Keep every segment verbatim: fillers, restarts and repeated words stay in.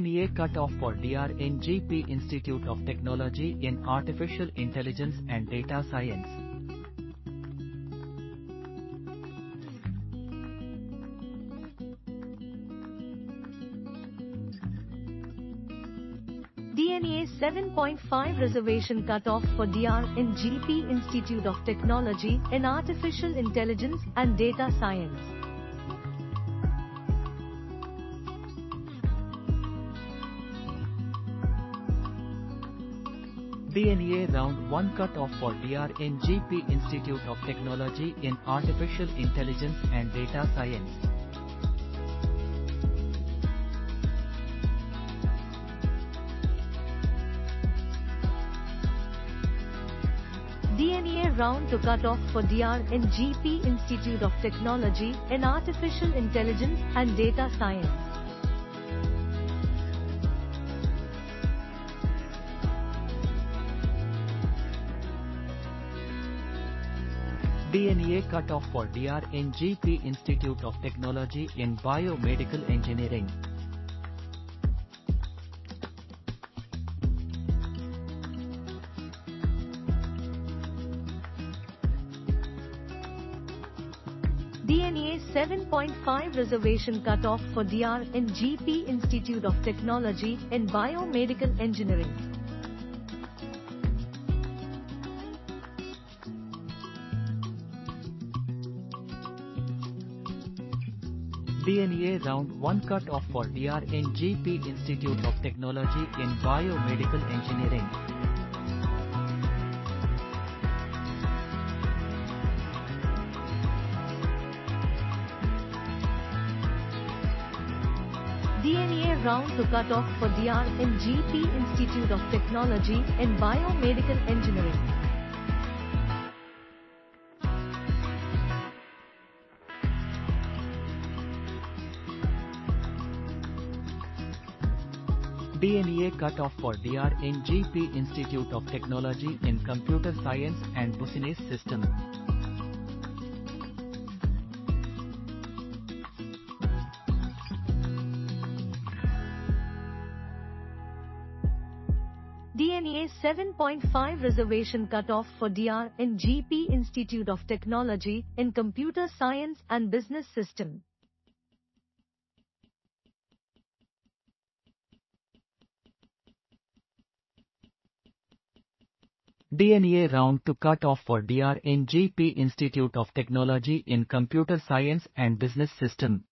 N E A cutoff for D R N G P Institute of Technology in Artificial Intelligence and Data Science. D N E A seven point five Reservation cutoff for D R N G P Institute of Technology in Artificial Intelligence and Data Science. D N E A Round one cutoff for D R N G P Institute of Technology in Artificial Intelligence and Data Science. D N E A Round two cutoff for D R N G P Institute of Technology in Artificial Intelligence and Data Science. D N E A cutoff for D R N G P Institute of Technology in Biomedical Engineering. D N E A seven point five Reservation cutoff for D R N G P Institute of Technology in Biomedical Engineering. D N E A Round one cutoff for D R N G P Institute of Technology in Biomedical Engineering. D N E A Round two cutoff for D R N G P Institute of Technology in Biomedical Engineering. D N E A cutoff for D R N G P Institute of Technology in Computer Science and Bussiness System. D N E A seven point five Reservation cutoff for D R N G P Institute of Technology in Computer Science and Business System. D N E A Round two cutoff for D R N G P Institute of Technology in Computer Science and Business System.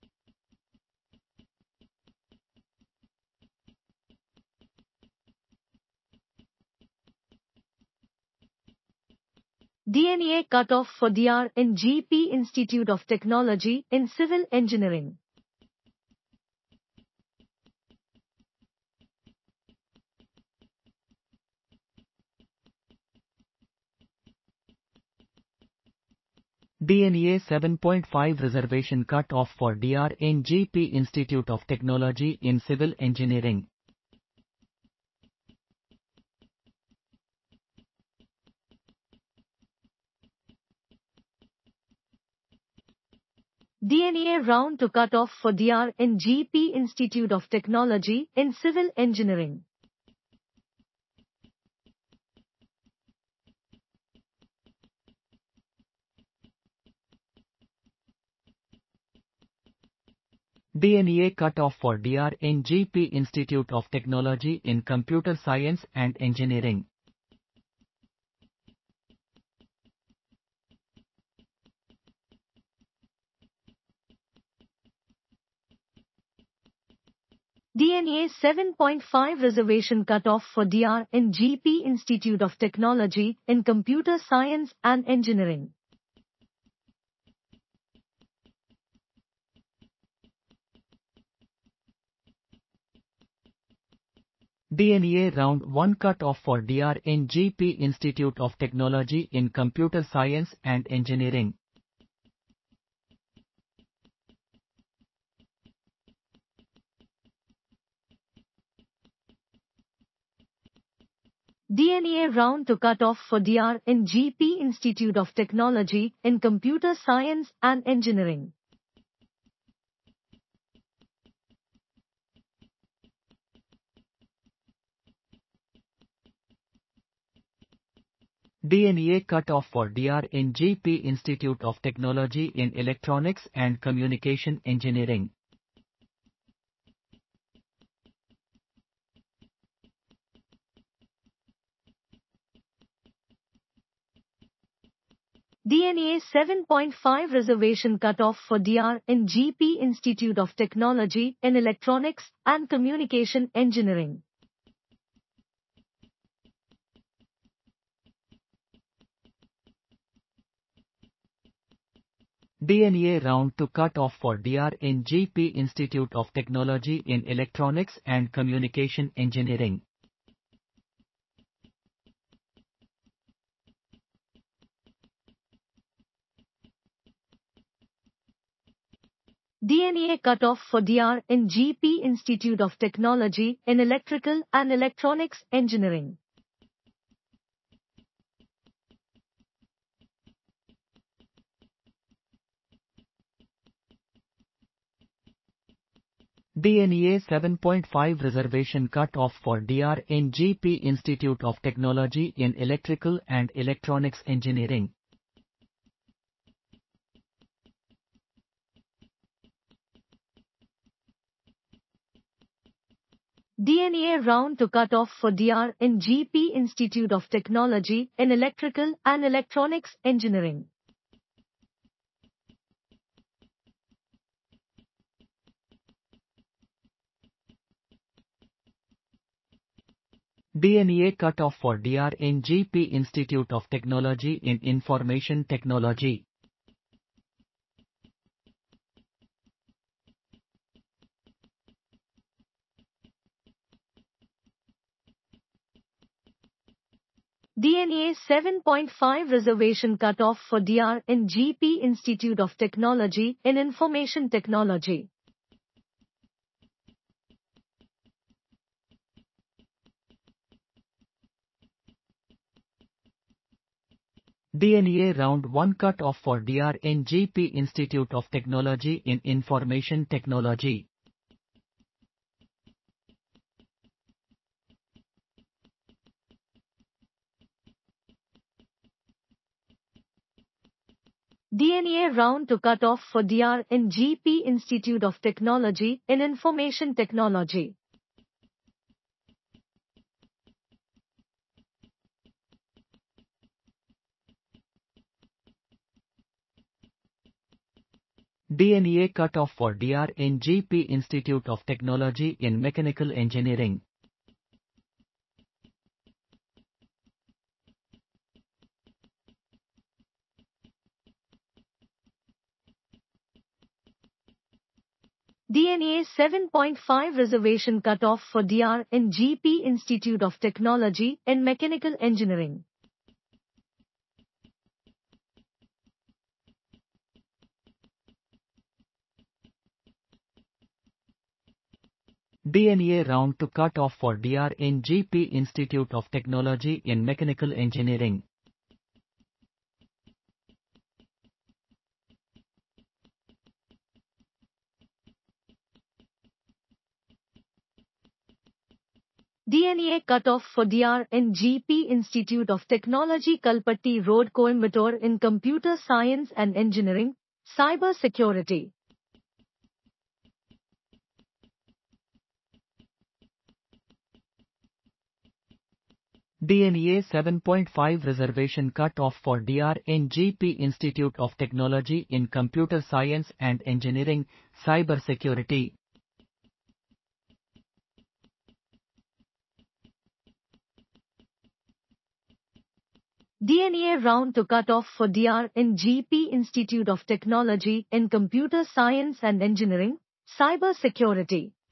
D N E A cutoff for D R N G P Institute of Technology in Civil Engineering. D N E A seven point five Reservation cutoff for D R N G P Institute of Technology in Civil Engineering. D N E A Round two cutoff for D R N G P Institute of Technology in Civil Engineering. D N E A cutoff for D R N G P Institute of Technology in Computer Science and Engineering. D N E A seven point five Reservation cutoff for D R N G P Institute of Technology in Computer Science and Engineering. D N E A Round one cutoff for D R N G P Institute of Technology in Computer Science and Engineering. D N E A Round two cutoff for D R N G P Institute of Technology in Computer Science and Engineering. D N E A cut-off for D R N G P Institute of Technology in Electronics and Communication Engineering. D N E A seven point five Reservation cut-off for D R N G P Institute of Technology in Electronics and Communication Engineering. D N E A round to cut-off for D R N G P Institute of Technology in Electronics and Communication Engineering. D N E A cut-off for D R N G P Institute of Technology in Electrical and Electronics Engineering. D N E A seven point five Reservation cut-off for D R N G P Institute of Technology in Electrical and Electronics Engineering. D N E A round to cut-off for D R N G P Institute of Technology in Electrical and Electronics Engineering. D N E A cut-off for D R N G P Institute of Technology in Information Technology. D N E A seven point five Reservation cut-off for D R N G P Institute of Technology in Information Technology. D N E A round one cut-off for D R N G P Institute of Technology in Information Technology. D N E A round to cut-off for D R N G P Institute of Technology in Information Technology. D N E A cut-off for D R N G P Institute of Technology in Mechanical Engineering. D N E A seven point five Reservation cut-off for D R N G P Institute of Technology in Mechanical Engineering. D N E A round to cut-off for D R N G P Institute of Technology in Mechanical Engineering. D N E A cut-off for D R N G P Institute of Technology Kalapatti Road, Coimbatore in Computer Science and Engineering, Cyber Security. D N E A seven point five Reservation cut-off for D R N G P Institute of Technology in Computer Science and Engineering, Cyber Security. D N E A round to cut-off for D R N G P Institute of Technology in Computer Science and Engineering, Cyber Security.